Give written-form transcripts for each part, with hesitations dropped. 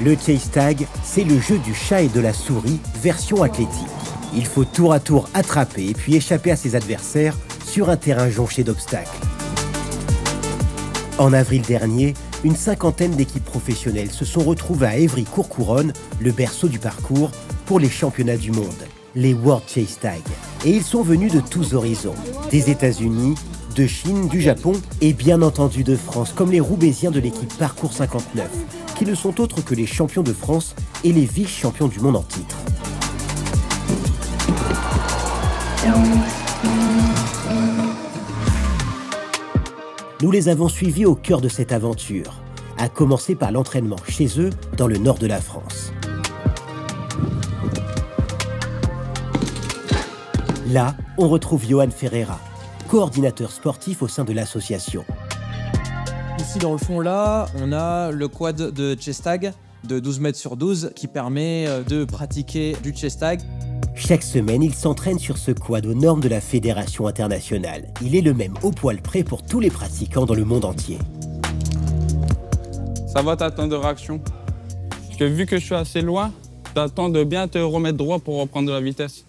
Le chase tag, c'est le jeu du chat et de la souris, version athlétique. Il faut tour à tour attraper et puis échapper à ses adversaires sur un terrain jonché d'obstacles. En avril dernier, une cinquantaine d'équipes professionnelles se sont retrouvées à Évry-Courcouronnes, le berceau du parcours, pour les championnats du monde, les World Chase Tag. Et ils sont venus de tous horizons, des États-Unis, de Chine, du Japon et bien entendu de France, comme les Roubaisiens de l'équipe Parcours 59, qui ne sont autres que les champions de France et les vice-champions du monde en titre. Nous les avons suivis au cœur de cette aventure, à commencer par l'entraînement chez eux dans le nord de la France. Là, on retrouve Johan Ferreira, coordinateur sportif au sein de l'association. Ici dans le fond là, on a le quad de chase tag de 12 mètres sur 12 qui permet de pratiquer du chase tag. Chaque semaine, il s'entraîne sur ce quad aux normes de la Fédération internationale. Il est le même au poil près pour tous les pratiquants dans le monde entier. Ça va ta temps de réaction. Parce que vu que je suis assez loin, t'attends de bien te remettre droit pour reprendre de la vitesse.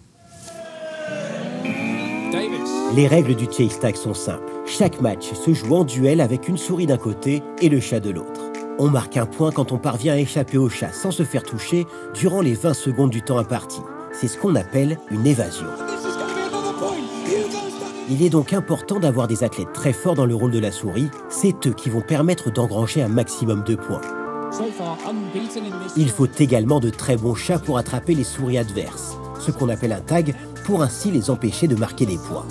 Les règles du chase tag sont simples. Chaque match se joue en duel avec une souris d'un côté et le chat de l'autre. On marque un point quand on parvient à échapper au chat sans se faire toucher durant les 20 secondes du temps imparti. C'est ce qu'on appelle une évasion. Il est donc important d'avoir des athlètes très forts dans le rôle de la souris. C'est eux qui vont permettre d'engranger un maximum de points. Il faut également de très bons chats pour attraper les souris adverses, ce qu'on appelle un tag, pour ainsi les empêcher de marquer des points.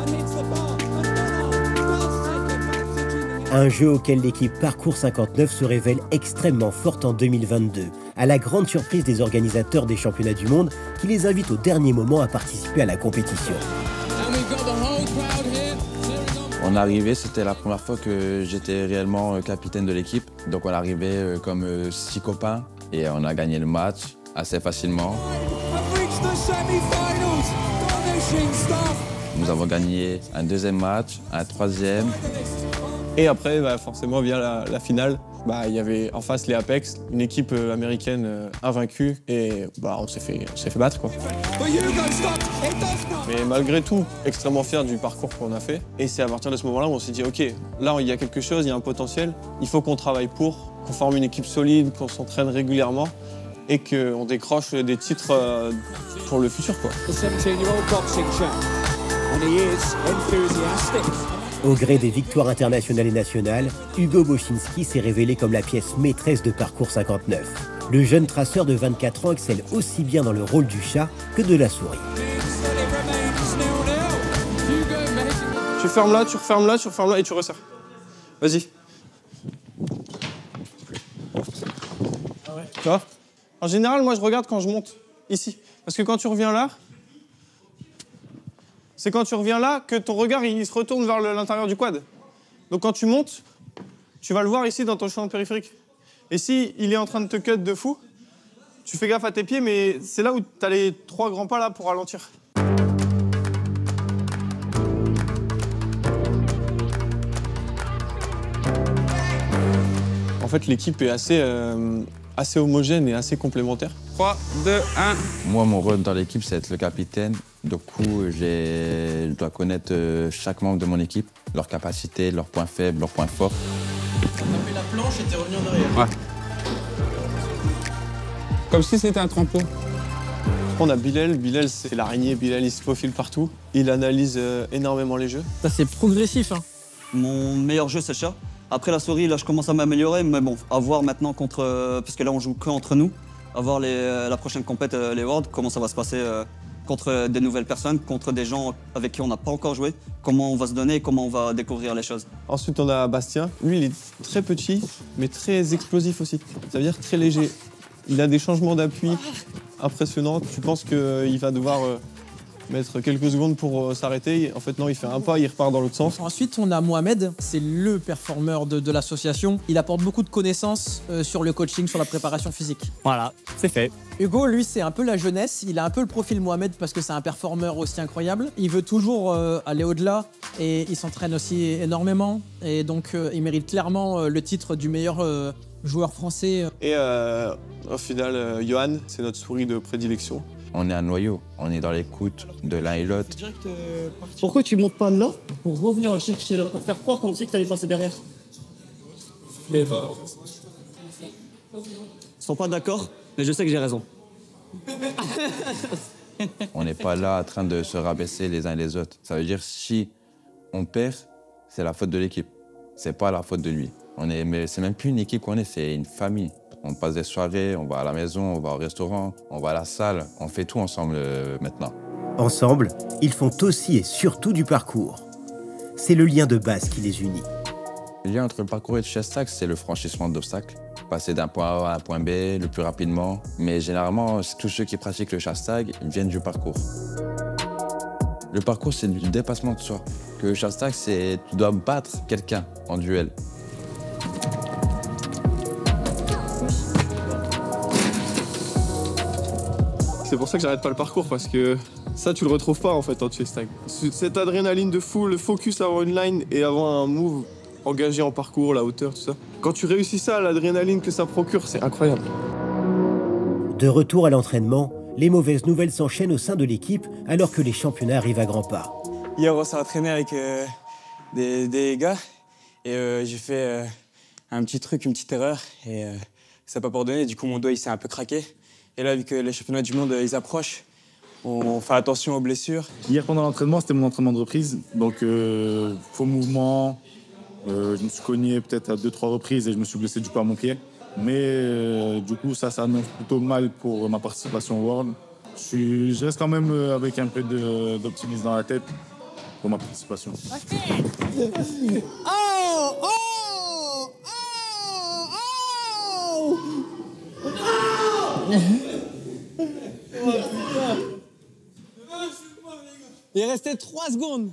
Un jeu auquel l'équipe Parcours 59 se révèle extrêmement forte en 2022, à la grande surprise des organisateurs des championnats du monde qui les invitent au dernier moment à participer à la compétition. On arrivait, c'était la première fois que j'étais réellement capitaine de l'équipe. Donc on arrivait comme 6 copains et on a gagné le match assez facilement. Nous avons gagné un deuxième match, un troisième. Et après, forcément, vient la finale. Il y avait en face les Apex, une équipe américaine invaincue. Et on s'est fait battre, quoi. Mais malgré tout, extrêmement fier du parcours qu'on a fait. Et c'est à partir de ce moment-là où on s'est dit, OK, là, il y a quelque chose, il y a un potentiel. Il faut qu'on travaille qu'on forme une équipe solide, qu'on s'entraîne régulièrement et qu'on décroche des titres pour le futur, quoi. Au gré des victoires internationales et nationales, Hugo Bochinski s'est révélé comme la pièce maîtresse de Parcours 59. Le jeune traceur de 24 ans excelle aussi bien dans le rôle du chat que de la souris. Tu fermes là, tu refermes là, tu refermes là et tu resserres. Vas-y. Tu vois ? En général, moi, je regarde quand je monte ici. Parce que quand tu reviens là, c'est quand tu reviens là que ton regard il se retourne vers l'intérieur du quad. Donc quand tu montes, tu vas le voir ici dans ton champ périphérique. Et si il est en train de te cut de fou, tu fais gaffe à tes pieds, mais c'est là où tu as les 3 grands pas là pour ralentir. En fait, l'équipe est assez homogène et assez complémentaire. 3, 2, 1. Moi, mon rôle dans l'équipe, c'est être le capitaine. Du coup, je dois connaître chaque membre de mon équipe, leurs capacités, leurs points faibles, leurs points forts. T'as fait la planche et t'es revenu en arrière. Ouais. Comme si c'était un trampo. On a Bilal. Bilal, c'est l'araignée. Bilal, il se faufile partout. Il analyse énormément les jeux. Ça, c'est progressif, hein. Mon meilleur jeu, c'est le chat. Après la souris, là, je commence à m'améliorer, mais bon, à voir maintenant parce que là, on joue que entre nous, à voir la prochaine compète, les Worlds, comment ça va se passer contre des nouvelles personnes, contre des gens avec qui on n'a pas encore joué, comment on va se donner et comment on va découvrir les choses. Ensuite, on a Bastien. Lui, il est très petit, mais très explosif aussi. Ça veut dire très léger. Il a des changements d'appui impressionnants. Tu penses qu'il va devoir mettre quelques secondes pour s'arrêter. En fait, non, il fait un pas, il repart dans l'autre sens. Ensuite, on a Mohamed, c'est le performeur de l'association. Il apporte beaucoup de connaissances sur le coaching, sur la préparation physique. Voilà, c'est fait. Hugo, lui, c'est un peu la jeunesse. Il a un peu le profil Mohamed parce que c'est un performeur aussi incroyable. Il veut toujours aller au-delà et il s'entraîne aussi énormément. Et donc, il mérite clairement le titre du meilleur joueur français. Et au final, Johan, c'est notre souris de prédilection. On est un noyau, on est dans l'écoute de l'un et l'autre. Pourquoi tu montes pas là pour revenir chercher là, pour faire croire qu'on sait que t'allais passer derrière? Ils sont pas d'accord, mais je sais que j'ai raison. On n'est pas là en train de se rabaisser les uns et les autres. Ça veut dire si on perd, c'est la faute de l'équipe. C'est pas la faute de lui. Mais c'est même plus une équipe qu'on est, c'est une famille. On passe des soirées, on va à la maison, on va au restaurant, on va à la salle. On fait tout ensemble maintenant. Ensemble, ils font aussi et surtout du parcours. C'est le lien de base qui les unit. Le lien entre le parcours et le chest-tag, c'est le franchissement d'obstacles. Passer d'un point A à un point B le plus rapidement. Mais généralement, tous ceux qui pratiquent le chest-tag viennent du parcours. Le parcours, c'est du dépassement de soi. Que le chest-tag, c'est tu dois battre quelqu'un en duel. C'est pour ça que j'arrête pas le parcours, parce que ça, tu le retrouves pas en fait en chest-tag. Cette adrénaline de fou, le focus à avoir une line et avoir un move engagé en parcours, la hauteur, tout ça. Quand tu réussis ça, l'adrénaline que ça procure, c'est incroyable. De retour à l'entraînement, les mauvaises nouvelles s'enchaînent au sein de l'équipe alors que les championnats arrivent à grands pas. Hier, on s'est entraîné avec des gars et j'ai fait un petit truc, une petite erreur et ça n'a pas pardonné. Du coup, mon doigt il s'est un peu craqué. Et là, vu que les championnats du monde ils approchent, on fait attention aux blessures. Hier, pendant l'entraînement, c'était mon entraînement de reprise. Donc, faux mouvement. Je me suis cogné peut-être à 2-3 reprises et je me suis blessé du coup à mon pied. Mais du coup, ça annonce plutôt mal pour ma participation au World. Je reste quand même avec un peu d'optimisme dans la tête pour ma participation. Il restait 3 secondes.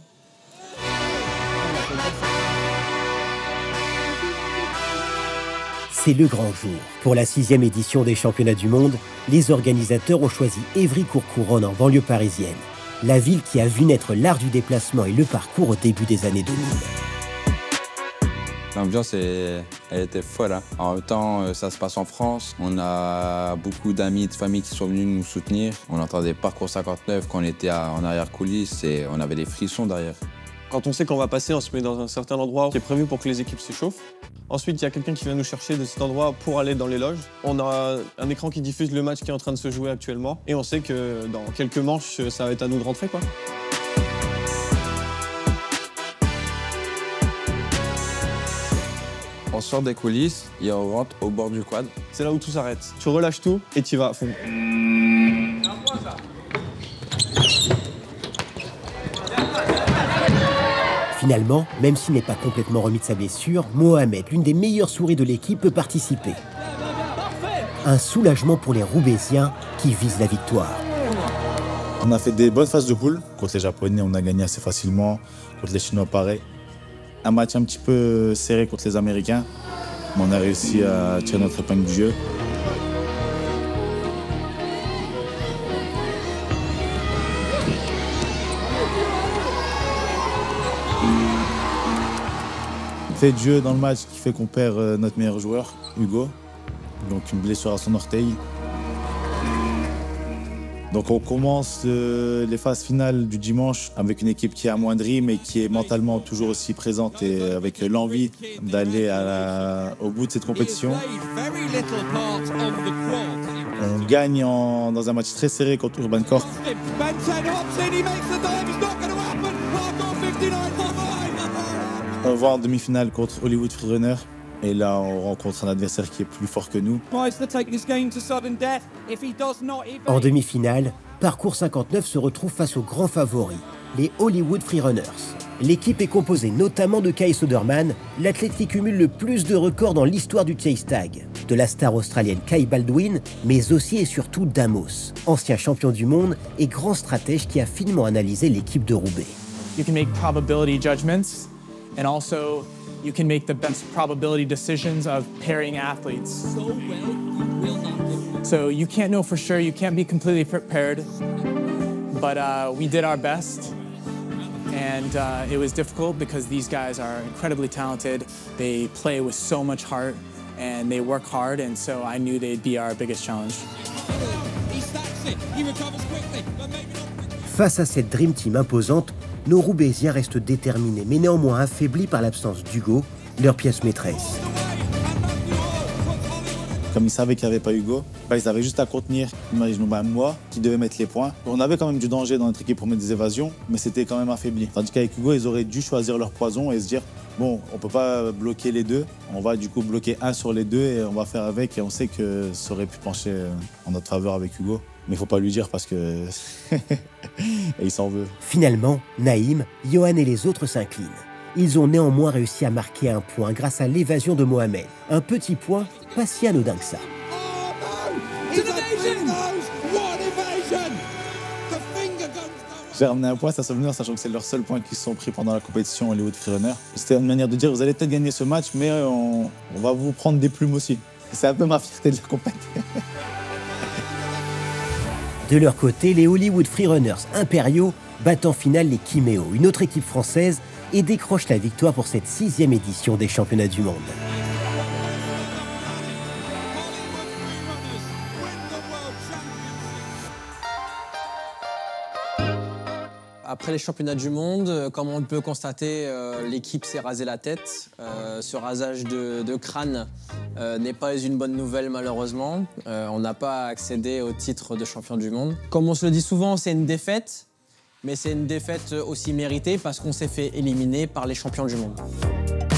C'est le grand jour. Pour la 6e édition des championnats du monde, les organisateurs ont choisi Évry-Courcouronnes en banlieue parisienne. La ville qui a vu naître l'art du déplacement et le parcours au début des années 2000. L'ambiance, elle était folle. Hein. En même temps, ça se passe en France. On a beaucoup d'amis, de familles qui sont venus nous soutenir. On entendait Parcours 59 quand on était en arrière-coulisses et on avait des frissons derrière. Quand on sait qu'on va passer, on se met dans un certain endroit qui est prévu pour que les équipes s'échauffent. Ensuite, il y a quelqu'un qui vient nous chercher de cet endroit pour aller dans les loges. On a un écran qui diffuse le match qui est en train de se jouer actuellement. Et on sait que dans quelques manches, ça va être à nous de rentrer, quoi. On sort des coulisses et on rentre au bord du quad. C'est là où tout s'arrête. Tu relâches tout et tu y vas à fond. Finalement, même s'il n'est pas complètement remis de sa blessure, Mohamed, l'une des meilleures souris de l'équipe, peut participer. Un soulagement pour les Roubaisiens qui visent la victoire. On a fait des bonnes phases de poule. Contre les Japonais, on a gagné assez facilement. Contre les Chinois, pareil. Un match un petit peu serré contre les Américains. Mais on a réussi à tirer notre épingle du jeu. Fait de jeu dans le match qui fait qu'on perd notre meilleur joueur, Hugo. Donc une blessure à son orteil. Donc on commence les phases finales du dimanche avec une équipe qui est amoindrie mais qui est mentalement toujours aussi présente et avec l'envie d'aller au bout de cette compétition. On gagne dans un match très serré contre Urban Corp. On va en demi-finale contre Hollywood Freerunner. Et là, on rencontre un adversaire qui est plus fort que nous. En demi-finale, Parcours 59 se retrouve face aux grands favoris, les Hollywood Freerunners. L'équipe est composée notamment de Kai Soderman, l'athlète qui cumule le plus de records dans l'histoire du chase tag, de la star australienne Kai Baldwin, mais aussi et surtout d'Amos, ancien champion du monde et grand stratège qui a finement analysé l'équipe de Roubaix. You can make probability judgments and also you can make the best probability decisions of pairing athletes. So you can't know for sure, you can't be completely prepared, but we did our best. And it was difficult because these guys are incredibly talented. They play with so much heart and they work hard, and so I knew they'd be our biggest challenge. Face à cette Dream Team imposante, nos Roubaisiens restent déterminés, mais néanmoins affaiblis par l'absence d'Hugo, leur pièce maîtresse. Comme ils savaient qu'il n'y avait pas Hugo, ils avaient juste à contenir, imaginons moi, qui devait mettre les points. On avait quand même du danger dans notre équipe pour mettre des évasions, mais c'était quand même affaibli. Tandis qu'avec Hugo, ils auraient dû choisir leur poison et se dire bon, on ne peut pas bloquer les deux, on va du coup bloquer un sur les deux et on va faire avec. Et on sait que ça aurait pu pencher en notre faveur avec Hugo. Mais il ne faut pas lui dire parce que il s'en veut. Finalement, Naïm, Johan et les autres s'inclinent. Ils ont néanmoins réussi à marquer un point grâce à l'évasion de Mohamed. Un petit point pas si anodin que ça. J'ai ramené un point, ça souvenir, sachant que c'est leur seul point qu'ils se sont pris pendant la compétition Hollywood Freerunner. C'était une manière de dire, vous allez peut-être gagner ce match, mais on va vous prendre des plumes aussi. C'est un peu ma fierté de la compétition. De leur côté, les Hollywood Freerunners impériaux battent en finale les Kiméo, une autre équipe française, et décrochent la victoire pour cette 6e édition des championnats du monde. Après les championnats du monde, comme on le peut constater, l'équipe s'est rasé la tête. Ce rasage de crâne n'est pas une bonne nouvelle malheureusement. On n'a pas accédé au titre de champion du monde. Comme on se le dit souvent, c'est une défaite, mais c'est une défaite aussi méritée parce qu'on s'est fait éliminer par les champions du monde.